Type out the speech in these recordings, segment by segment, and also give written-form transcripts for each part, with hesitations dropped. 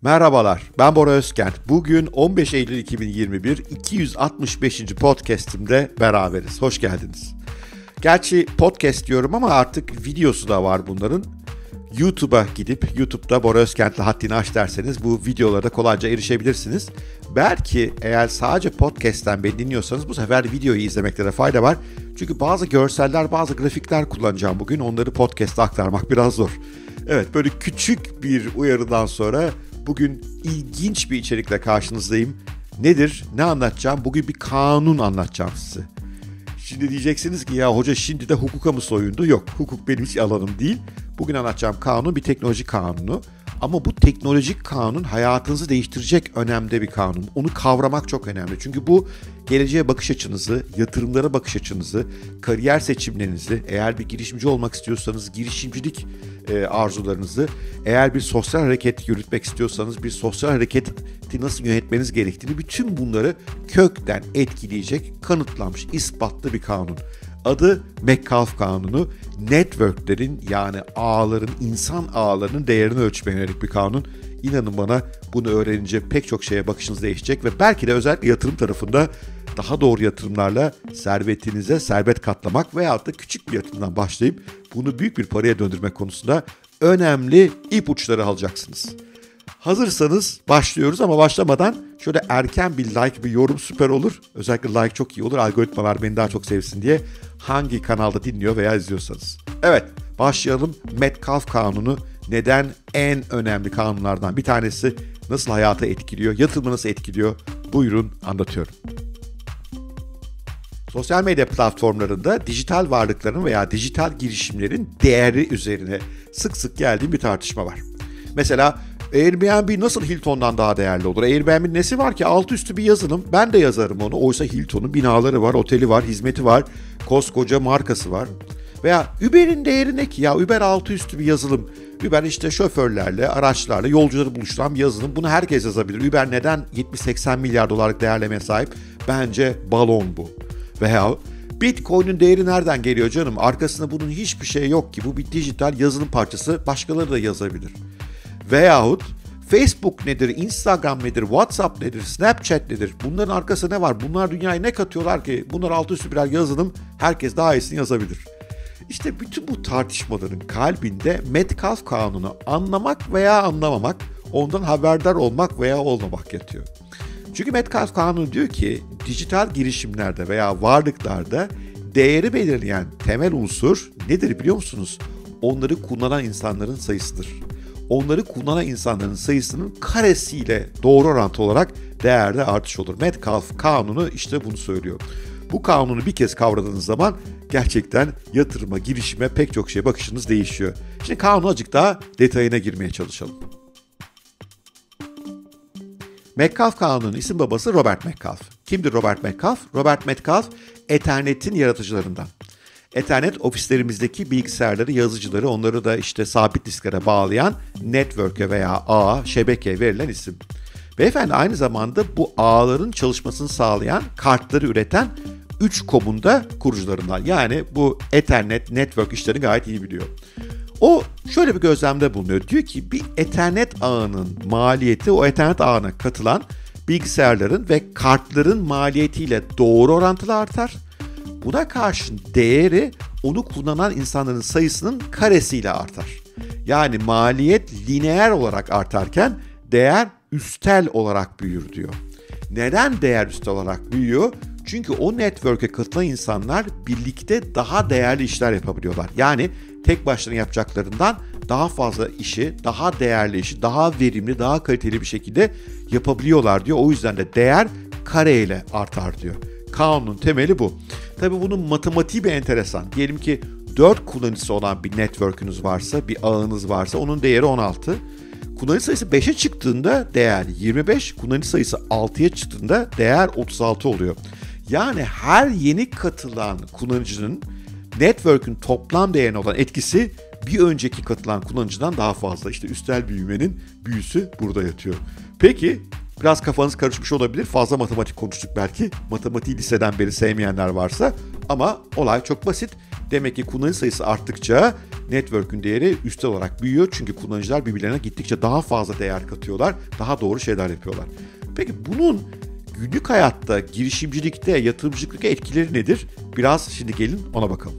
Merhabalar, ben Bora Özkent. Bugün 15 Eylül 2021, 265. podcast'imde beraberiz. Hoş geldiniz. Gerçi podcast diyorum ama artık videosu da var bunların. YouTube'a gidip YouTube'da Bora Özkent'le haddini aş derseniz bu videolara da kolayca erişebilirsiniz. Belki eğer sadece podcast'ten beni dinliyorsanız bu sefer videoyu izlemekte de fayda var. Çünkü bazı görseller, bazı grafikler kullanacağım bugün. Onları podcast'a aktarmak biraz zor. Evet, böyle küçük bir uyarıdan sonra bugün ilginç bir içerikle karşınızdayım. Nedir? Ne anlatacağım? Bugün bir kanun anlatacağım size. Şimdi diyeceksiniz ki ya hoca şimdi de hukuka mı soyundu? Yok, hukuk benim hiç alanım değil. Bugün anlatacağım kanun bir teknoloji kanunu. Ama bu teknolojik kanun hayatınızı değiştirecek önemde bir kanun. Onu kavramak çok önemli. Çünkü bu geleceğe bakış açınızı, yatırımlara bakış açınızı, kariyer seçimlerinizi, eğer bir girişimci olmak istiyorsanız girişimcilik arzularınızı, eğer bir sosyal hareket yürütmek istiyorsanız bir sosyal hareketi nasıl yönetmeniz gerektiğini, bütün bunları kökten etkileyecek kanıtlanmış, ispatlı bir kanun. Adı Metcalfe Kanunu. Networklerin yani ağların, insan ağlarının değerini ölçmeye yönelik bir kanun. İnanın bana bunu öğrenince pek çok şeye bakışınız değişecek ve belki de özellikle yatırım tarafında daha doğru yatırımlarla servetinize servet katlamak veyahut da küçük bir yatırımdan başlayıp bunu büyük bir paraya döndürmek konusunda önemli ipuçları alacaksınız. Hazırsanız başlıyoruz ama başlamadan şöyle erken bir like, bir yorum süper olur. Özellikle like çok iyi olur. Algoritmalar beni daha çok sevsin diye hangi kanalda dinliyor veya izliyorsanız. Evet, başlayalım. Metcalfe Kanunu neden en önemli kanunlardan bir tanesi? Nasıl hayata etkiliyor? Yatırımı nasıl etkiliyor? Buyurun anlatıyorum. Sosyal medya platformlarında dijital varlıkların veya dijital girişimlerin değeri üzerine sık sık geldiği bir tartışma var. Mesela Airbnb nasıl Hilton'dan daha değerli olur? Airbnb'nin nesi var ki? Altı üstü bir yazılım. Ben de yazarım onu. Oysa Hilton'un binaları var, oteli var, hizmeti var, koskoca markası var. Veya Uber'in değeri ne ki? Ya Uber altı üstü bir yazılım. Uber işte şoförlerle, araçlarla yolcuları buluşturan bir yazılım. Bunu herkes yazabilir. Uber neden 70-80 milyar dolarlık değerlemeye sahip? Bence balon bu. Veya Bitcoin'in değeri nereden geliyor canım? Arkasında bunun hiçbir şey yok ki. Bu bir dijital yazılım parçası. Başkaları da yazabilir. Veyahut Facebook nedir, Instagram nedir, WhatsApp nedir, Snapchat nedir? Bunların arkasında ne var? Bunlar dünyaya ne katıyorlar ki? Bunlar altı üstü birer yazılım. Herkes daha iyisini yazabilir. İşte bütün bu tartışmaların kalbinde Metcalfe Kanunu anlamak veya anlamamak, ondan haberdar olmak veya olmamak yatıyor. Çünkü Metcalfe Kanunu diyor ki dijital girişimlerde veya varlıklarda değeri belirleyen temel unsur nedir biliyor musunuz? Onları kullanan insanların sayısıdır. Onları kullanan insanların sayısının karesiyle doğru orantı olarak değerde artış olur. Metcalfe Kanunu işte bunu söylüyor. Bu kanunu bir kez kavradığınız zaman gerçekten yatırıma, girişime pek çok şeye bakışınız değişiyor. Şimdi kanunu azıcık daha detayına girmeye çalışalım. Metcalfe Kanunu'nun isim babası Robert Metcalfe. Kimdir Robert Metcalfe? Robert Metcalfe, Ethernet'in yaratıcılarından. Ethernet ofislerimizdeki bilgisayarları, yazıcıları, onları da işte sabit disklere bağlayan network'e veya ağa, şebekeye verilen isim. Beyefendi aynı zamanda bu ağların çalışmasını sağlayan kartları üreten 3Com'un da kurucularından. Yani bu Ethernet, network işlerini gayet iyi biliyor. O şöyle bir gözlemde bulunuyor. Diyor ki bir Ethernet ağının maliyeti o Ethernet ağına katılan bilgisayarların ve kartların maliyetiyle doğru orantılı artar. Buna karşın değeri onu kullanan insanların sayısının karesiyle artar. Yani maliyet lineer olarak artarken değer üstel olarak büyür diyor. Neden değer üstel olarak büyüyor? Çünkü o network'e katılan insanlar birlikte daha değerli işler yapabiliyorlar. Yani tek başlarına yapacaklarından daha fazla işi, daha değerli işi, daha verimli, daha kaliteli bir şekilde yapabiliyorlar diyor. O yüzden de değer kareyle artar diyor. Kanunun temeli bu. Tabii bunun matematiği bir enteresan. Diyelim ki 4 kullanıcısı olan bir network'ünüz varsa, bir ağınız varsa onun değeri 16. Kullanıcı sayısı 5'e çıktığında değer 25, kullanıcı sayısı 6'ya çıktığında değer 36 oluyor. Yani her yeni katılan kullanıcının network'ün toplam değerine olan etkisi bir önceki katılan kullanıcıdan daha fazla. İşte üstel büyümenin büyüsü burada yatıyor. Peki biraz kafanız karışmış olabilir. Fazla matematik konuştuk belki. Matematiği liseden beri sevmeyenler varsa ama olay çok basit. Demek ki kullanıcı sayısı arttıkça network'ün değeri üstel olarak büyüyor. Çünkü kullanıcılar birbirlerine gittikçe daha fazla değer katıyorlar, daha doğru şeyler yapıyorlar. Peki bunun günlük hayatta, girişimcilikte, yatırımcılıkta etkileri nedir? Biraz şimdi gelin ona bakalım.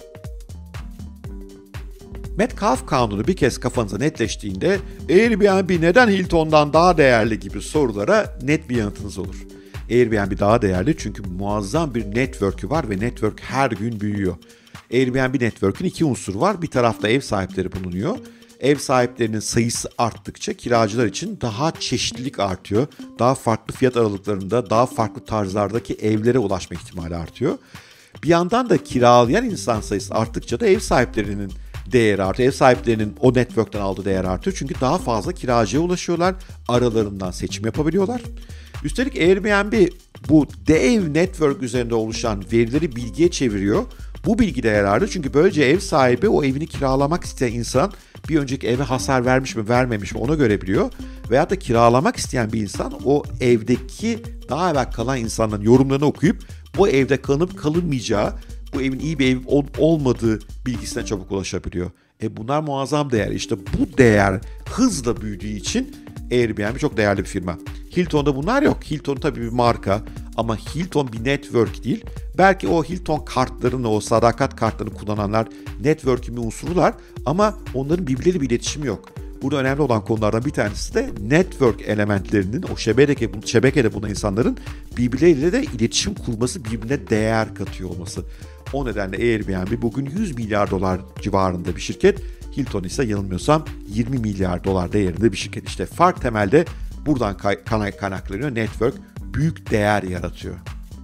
Metcalfe kanunu bir kez kafanıza netleştiğinde Airbnb neden Hilton'dan daha değerli gibi sorulara net bir yanıtınız olur. Airbnb daha değerli çünkü muazzam bir network'ü var ve network her gün büyüyor. Airbnb network'ün iki unsuru var. Bir tarafta ev sahipleri bulunuyor. Ev sahiplerinin sayısı arttıkça kiracılar için daha çeşitlilik artıyor. Daha farklı fiyat aralıklarında, daha farklı tarzlardaki evlere ulaşma ihtimali artıyor. Bir yandan da kiralayan insan sayısı arttıkça da ev sahiplerinin değeri artıyor. Ev sahiplerinin o network'ten aldığı değer artıyor. Çünkü daha fazla kiracıya ulaşıyorlar. Aralarından seçim yapabiliyorlar. Üstelik Airbnb bu dev network üzerinde oluşan verileri bilgiye çeviriyor. Bu bilgi de yararlı çünkü böylece ev sahibi o evini kiralamak isteyen insan bir önceki eve hasar vermiş mi vermemiş mi onu görebiliyor. Veyahut da kiralamak isteyen bir insan o evdeki daha evvel kalan insanların yorumlarını okuyup bu evde kalıp kalınmayacağı, bu evin iyi bir ev olmadığı bilgisine çabuk ulaşabiliyor. Bunlar muazzam değer. İşte bu değer hızla büyüdüğü için Airbnb çok değerli bir firma. Hilton'da bunlar yok. Hilton tabii bir marka ama Hilton bir network değil. Belki o Hilton kartlarını, o sadakat kartlarını kullananlar network'ün bir unsurular ama onların birbirleriyle bir iletişimi yok. Burada önemli olan konulardan bir tanesi de network elementlerinin, o şebekede bulunan insanların birbirleriyle de iletişim kurması, birbirine değer katıyor olması. O nedenle Airbnb bugün 100 milyar dolar civarında bir şirket. Hilton ise yanılmıyorsam 20 milyar dolar değerinde bir şirket. İşte fark temelde buradan kaynaklanıyor. Network büyük değer yaratıyor.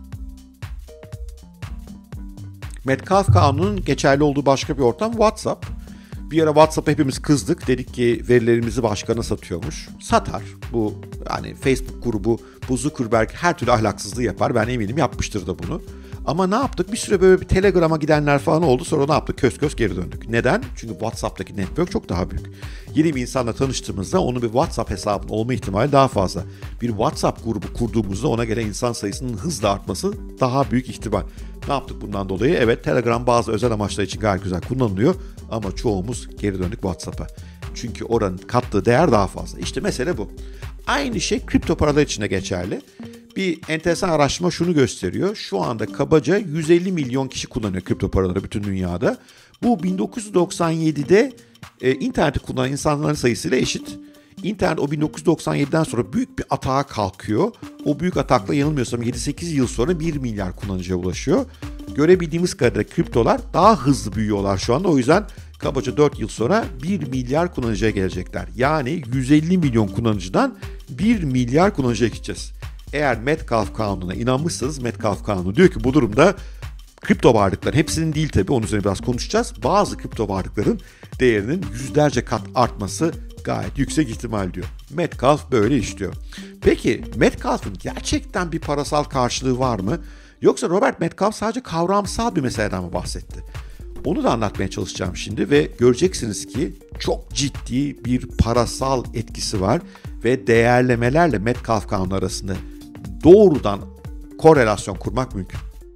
Metcalfe kanunun geçerli olduğu başka bir ortam WhatsApp. Bir ara WhatsApp'a hepimiz kızdık. Dedik ki verilerimizi başkana satıyormuş. Satar. Bu yani Facebook grubu, bu Zuckerberg her türlü ahlaksızlığı yapar. Ben eminim yapmıştır da bunu. Ama ne yaptık? Bir süre böyle bir Telegram'a gidenler falan oldu. Sonra ne yaptık? Kös kös geri döndük. Neden? Çünkü WhatsApp'taki network çok daha büyük. Yeni bir insanla tanıştığımızda onun bir WhatsApp hesabının olma ihtimali daha fazla. Bir WhatsApp grubu kurduğumuzda ona gelen insan sayısının hızla artması daha büyük ihtimal. Ne yaptık bundan dolayı? Evet, Telegram bazı özel amaçlar için gayet güzel kullanılıyor. Ama çoğumuz geri döndük WhatsApp'a. Çünkü oranın kattığı değer daha fazla. İşte mesele bu. Aynı şey kripto paralar için de geçerli. Bir enteresan araştırma şunu gösteriyor. Şu anda kabaca 150 milyon kişi kullanıyor kripto paraları bütün dünyada. Bu 1997'de interneti kullanan insanların sayısıyla eşit. İnternet o 1997'den sonra büyük bir atağa kalkıyor. O büyük atakla yanılmıyorsam 7-8 yıl sonra 1 milyar kullanıcıya ulaşıyor. Görebildiğimiz kadarıyla kriptolar daha hızlı büyüyorlar şu anda. O yüzden kabaca 4 yıl sonra 1 milyar kullanıcıya gelecekler. Yani 150 milyon kullanıcıdan 1 milyar kullanıcıya gideceğiz. Eğer Metcalfe kanununa inanmışsanız Metcalfe kanunu diyor ki bu durumda kripto varlıkların hepsinin değil tabii onun üzerine biraz konuşacağız. Bazı kripto varlıkların değerinin yüzlerce kat artması gayet yüksek ihtimal diyor. Metcalfe böyle işliyor. Peki Metcalfe'ın gerçekten bir parasal karşılığı var mı? Yoksa Robert Metcalfe sadece kavramsal bir meseleden mi bahsetti? Onu da anlatmaya çalışacağım şimdi ve göreceksiniz ki çok ciddi bir parasal etkisi var ve değerlemelerle Metcalfe kanunu arasında doğrudan korelasyon kurmak mümkün.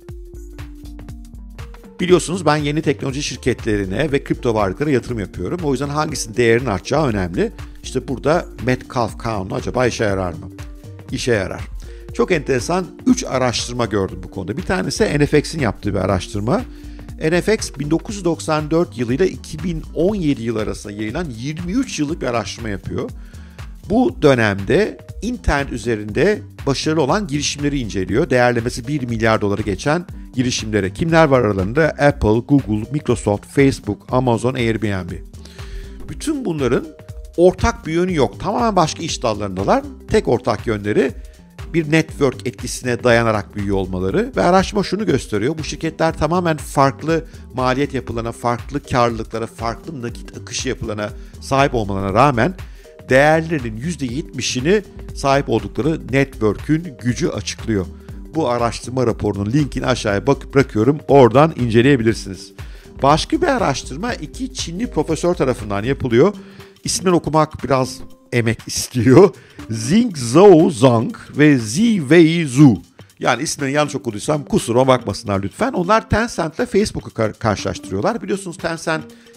Biliyorsunuz ben yeni teknoloji şirketlerine ve kripto varlıklara yatırım yapıyorum. O yüzden hangisinin değerinin artacağı önemli. İşte burada Metcalfe kanunu acaba işe yarar mı? İşe yarar. Çok enteresan 3 araştırma gördüm bu konuda. Bir tanesi NFX'in yaptığı bir araştırma. NFX 1994 yılıyla 2017 yılı arasında yayılan 23 yıllık bir araştırma yapıyor. Bu dönemde internet üzerinde başarılı olan girişimleri inceliyor. Değerlemesi 1 milyar doları geçen girişimlere. Kimler var aralarında? Apple, Google, Microsoft, Facebook, Amazon, Airbnb. Bütün bunların ortak bir yönü yok. Tamamen başka iş dallarındalar. Tek ortak yönleri bir network etkisine dayanarak büyüyor olmaları ve araştırma şunu gösteriyor. Bu şirketler tamamen farklı maliyet yapılarına, farklı karlılıklara, farklı nakit akışı yapılarına sahip olmalarına rağmen değerlerinin %70'ini sahip oldukları network'ün gücü açıklıyor. Bu araştırma raporunun linkini aşağıya bırakıyorum. Oradan inceleyebilirsiniz. Başka bir araştırma 2 Çinli profesör tarafından yapılıyor. İsimleri okumak biraz emek istiyor. Zhou Zhang ve Ziwei Zhu. Yani isimlerini yanlış okuduysam kusura bakmasınlar lütfen. Onlar Tencent ile Facebook'u karşılaştırıyorlar. Biliyorsunuz Tencent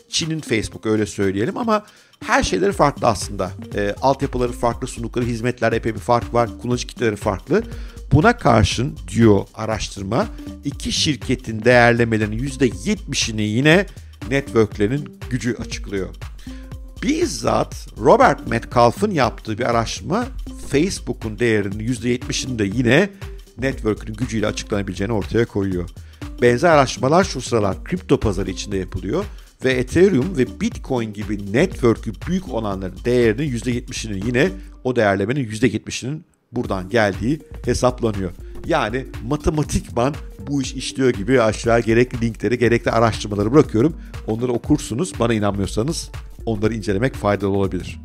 Çin'in Facebook öyle söyleyelim ama her şeyleri farklı aslında. Altyapıları farklı, sundukları hizmetler epey bir fark var, kullanıcı kitleleri farklı. Buna karşın diyor araştırma, iki şirketin değerlemelerinin %70'ini yine networklerin gücü açıklıyor. Bizzat Robert Metcalfe'ın yaptığı bir araştırma Facebook'un değerinin %70'ini de yine network'ün gücüyle açıklanabileceğini ortaya koyuyor. Benzer araştırmalar şu sıralar kripto pazarı içinde yapılıyor ve Ethereum ve Bitcoin gibi network'ü büyük olanların değerinin %70'inin yine o değerlemenin %70'inin buradan geldiği hesaplanıyor. Yani matematikman bu iş işliyor gibi aşağı gerekli linkleri, gerekli araştırmaları bırakıyorum. Onları okursunuz. Bana inanmıyorsanız onları incelemek faydalı olabilir.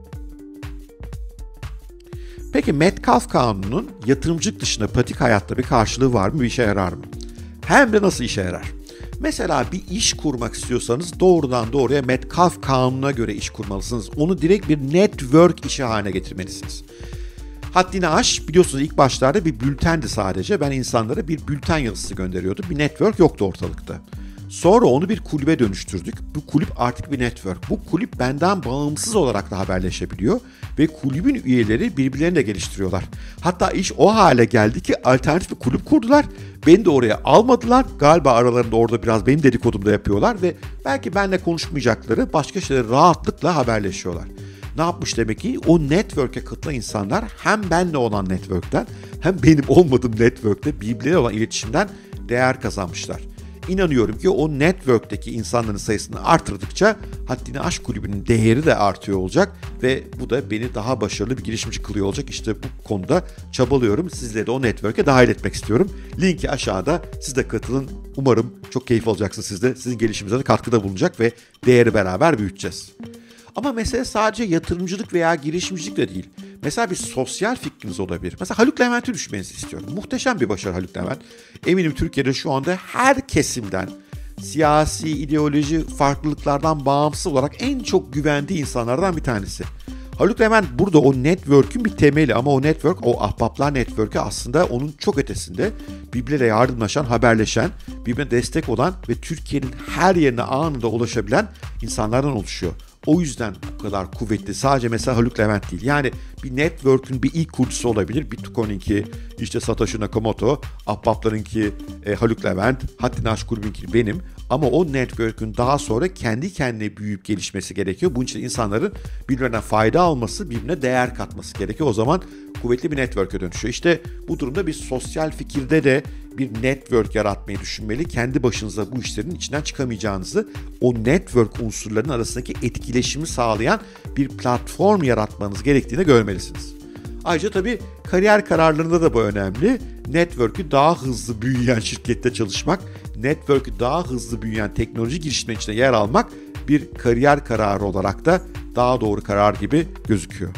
Peki Metcalfe kanununun yatırımcılık dışında pratik hayatta bir karşılığı var mı, bir işe yarar mı? Hem de nasıl işe yarar? Mesela bir iş kurmak istiyorsanız doğrudan doğruya Metcalfe kanununa göre iş kurmalısınız. Onu direkt bir network işi haline getirmelisiniz. Haddini aş, biliyorsunuz ilk başlarda bir bültendi sadece. Ben insanlara bir bülten yazısı gönderiyordum. Bir network yoktu ortalıkta. Sonra onu bir kulübe dönüştürdük. Bu kulüp artık bir network. Bu kulüp benden bağımsız olarak da haberleşebiliyor. Ve kulübün üyeleri birbirlerini de geliştiriyorlar. Hatta iş o hale geldi ki alternatif bir kulüp kurdular. Beni de oraya almadılar. Galiba aralarında orada biraz benim dedikodum da yapıyorlar. Ve belki benimle konuşmayacakları başka şeyleri rahatlıkla haberleşiyorlar. Ne yapmış demek ki? O network'e katılan insanlar hem benle olan network'ten hem benim olmadığım network'te birbirleriyle olan iletişimden değer kazanmışlar. İnanıyorum ki o network'teki insanların sayısını artırdıkça Haddini Aş Kulübü'nün değeri de artıyor olacak ve bu da beni daha başarılı bir girişimci kılıyor olacak. İşte bu konuda çabalıyorum. Sizleri de o network'e dahil etmek istiyorum. Linki aşağıda. Siz de katılın. Umarım çok keyif alacaksınız siz de. Sizin gelişiminize de katkıda bulunacak ve değeri beraber büyüteceğiz. Ama mesele sadece yatırımcılık veya girişimcilik de değil. Mesela bir sosyal fikriniz olabilir. Mesela Haluk Levent'i düşmenizi istiyorum. Muhteşem bir başarı Haluk Levent. Eminim Türkiye'de şu anda her kesimden, siyasi, ideoloji farklılıklardan bağımsız olarak en çok güvendiği insanlardan bir tanesi. Haluk Levent burada o network'ün bir temeli ama o network, o ahbaplar network'ü aslında onun çok ötesinde birbirleriyle yardımlaşan, haberleşen, birbirine destek olan ve Türkiye'nin her yerine anında ulaşabilen insanlardan oluşuyor. O yüzden bu kadar kuvvetli. Sadece mesela Haluk Levent değil. Yani bir network'ün bir ilk kurucusu olabilir. Bitcoin'inki işte Satoshi Nakamoto, ahbaplarınki Haluk Levent, Haddini Aş Kulübü'nünki benim. Ama o network'ün daha sonra kendi kendine büyüyüp gelişmesi gerekiyor. Bunun için insanların birbirine fayda alması, birbirine değer katması gerekiyor. O zaman kuvvetli bir network'e dönüşüyor. İşte bu durumda bir sosyal fikirde de bir network yaratmayı düşünmeli. Kendi başınıza bu işlerin içinden çıkamayacağınızı, o network unsurlarının arasındaki etkileşimi sağlayan bir platform yaratmanız gerektiğini görmelisiniz. Ayrıca tabii kariyer kararlarında da bu önemli. Network'ü daha hızlı büyüyen şirkette çalışmak, network'ü daha hızlı büyüyen teknoloji girişimleri içinde yer almak bir kariyer kararı olarak da daha doğru karar gibi gözüküyor.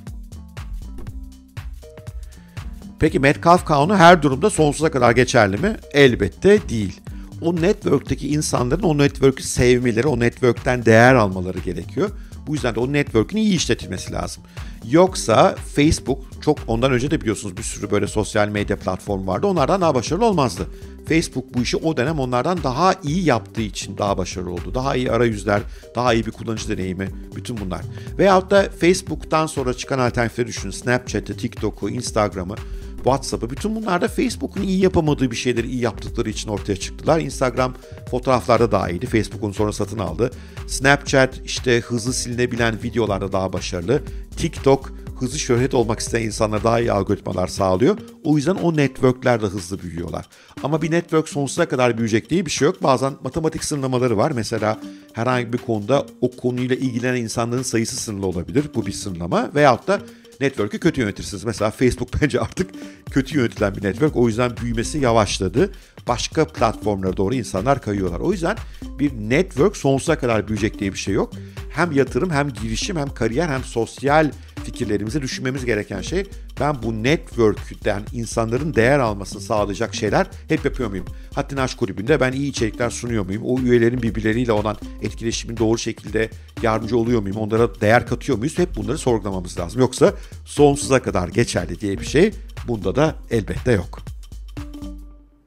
Peki Metcalfe kanunu her durumda sonsuza kadar geçerli mi? Elbette değil. O network'teki insanların o network'ü sevmeleri, o network'ten değer almaları gerekiyor. Bu yüzden de o network'ün iyi işletilmesi lazım. Yoksa Facebook, çok ondan önce de biliyorsunuz bir sürü böyle sosyal medya platformu vardı. Onlardan daha başarılı olmazdı. Facebook bu işi o dönem onlardan daha iyi yaptığı için daha başarılı oldu. Daha iyi arayüzler, daha iyi bir kullanıcı deneyimi, bütün bunlar. Veyahut da Facebook'tan sonra çıkan alternatifleri düşünün. Snapchat'i, TikTok'u, Instagram'ı, WhatsApp'ı, bütün bunlar da Facebook'un iyi yapamadığı bir şeyleri iyi yaptıkları için ortaya çıktılar. Instagram fotoğraflarda daha iyiydi. Facebook onu sonra satın aldı. Snapchat işte hızlı silinebilen videolarda daha başarılı. TikTok hızlı şöhret olmak isteyen insanlara daha iyi algoritmalar sağlıyor. O yüzden o networkler de hızlı büyüyorlar. Ama bir network sonsuza kadar büyüyecek diye bir şey yok. Bazen matematik sınırlamaları var. Mesela herhangi bir konuda o konuyla ilgilenen insanların sayısı sınırlı olabilir. Bu bir sınırlama. Veyahut da network'ü kötü yönetirsiniz. Mesela Facebook bence artık kötü yönetilen bir network. O yüzden büyümesi yavaşladı. Başka platformlara doğru insanlar kayıyorlar. O yüzden bir network sonsuza kadar büyüyecek diye bir şey yok. Hem yatırım, hem girişim, hem kariyer, hem sosyal fikirlerimizi düşünmemiz gereken şey, ben bu network'ten insanların değer almasını sağlayacak şeyler hep yapıyor muyum? Haddini Aş Kulübü'nde ben iyi içerikler sunuyor muyum? O üyelerin birbirleriyle olan etkileşimin doğru şekilde yardımcı oluyor muyum? Onlara değer katıyor muyuz? Hep bunları sorgulamamız lazım. Yoksa sonsuza kadar geçerli diye bir şey bunda da elbette yok.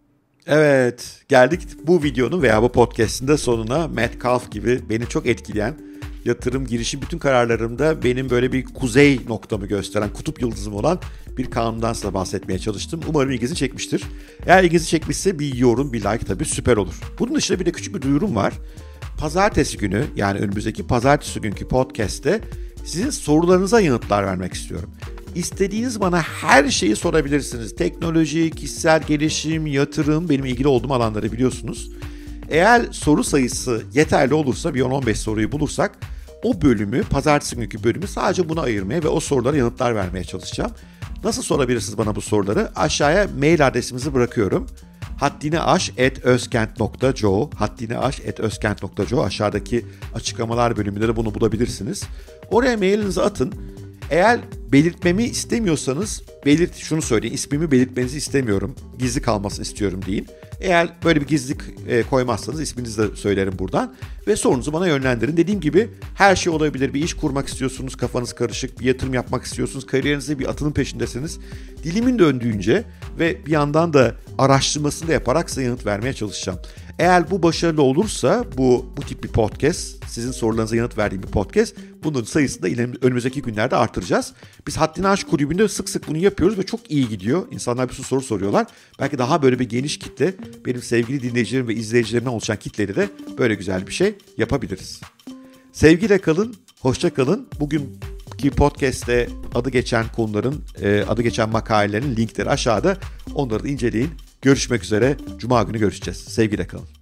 Evet, geldik bu videonun veya bu podcast'in de sonuna. Metcalfe gibi beni çok etkileyen, yatırım, girişim bütün kararlarımda benim böyle bir kuzey noktamı gösteren, kutup yıldızım olan bir kanundan size bahsetmeye çalıştım. Umarım ilginizi çekmiştir. Eğer ilginizi çekmişse bir yorum, bir like tabii süper olur. Bunun dışında bir de küçük bir duyurum var. Pazartesi günü, yani önümüzdeki pazartesi günkü podcast'te sizin sorularınıza yanıtlar vermek istiyorum. İstediğiniz bana her şeyi sorabilirsiniz. Teknoloji, kişisel gelişim, yatırım, benim ilgili olduğum alanları biliyorsunuz. Eğer soru sayısı yeterli olursa, bir 10-15 soruyu bulursak, o bölümü, pazartesi günkü bölümü sadece buna ayırmaya ve o sorulara yanıtlar vermeye çalışacağım. Nasıl sorabilirsiniz bana bu soruları? Aşağıya mail adresimizi bırakıyorum. haddineaş@özkent.co haddineaş@özkent.co aşağıdaki açıklamalar bölümünde de bunu bulabilirsiniz. Oraya mailinizi atın. Eğer belirtmemi istemiyorsanız şunu söyleyin, ismimi belirtmenizi istemiyorum, gizli kalmasını istiyorum deyin. Eğer böyle bir gizlilik koymazsanız isminizi de söylerim buradan ve sorunuzu bana yönlendirin. Dediğim gibi her şey olabilir. Bir iş kurmak istiyorsunuz, kafanız karışık, bir yatırım yapmak istiyorsunuz, kariyerinizde bir atılım peşindesiniz. Dilimin döndüğünce ve bir yandan da araştırmasını da yaparak size yanıt vermeye çalışacağım. Eğer bu başarılı olursa bu tip bir podcast, sizin sorularınıza yanıt verdiğim bir podcast, bunun sayısını da önümüzdeki günlerde artıracağız. Biz Haddini Aş Kulübü'nde sık sık bunu yapıyoruz ve çok iyi gidiyor. İnsanlar bir sürü soru soruyorlar. Belki daha böyle bir geniş kitle, benim sevgili dinleyicilerim ve izleyicilerimden oluşan kitleri de böyle güzel bir şey yapabiliriz. Sevgiyle kalın, hoşça kalın. Bugünkü podcast'te adı geçen konuların, adı geçen makalelerin linkleri aşağıda. Onları da inceleyin. Görüşmek üzere. Cuma günü görüşeceğiz. Sevgiyle kalın.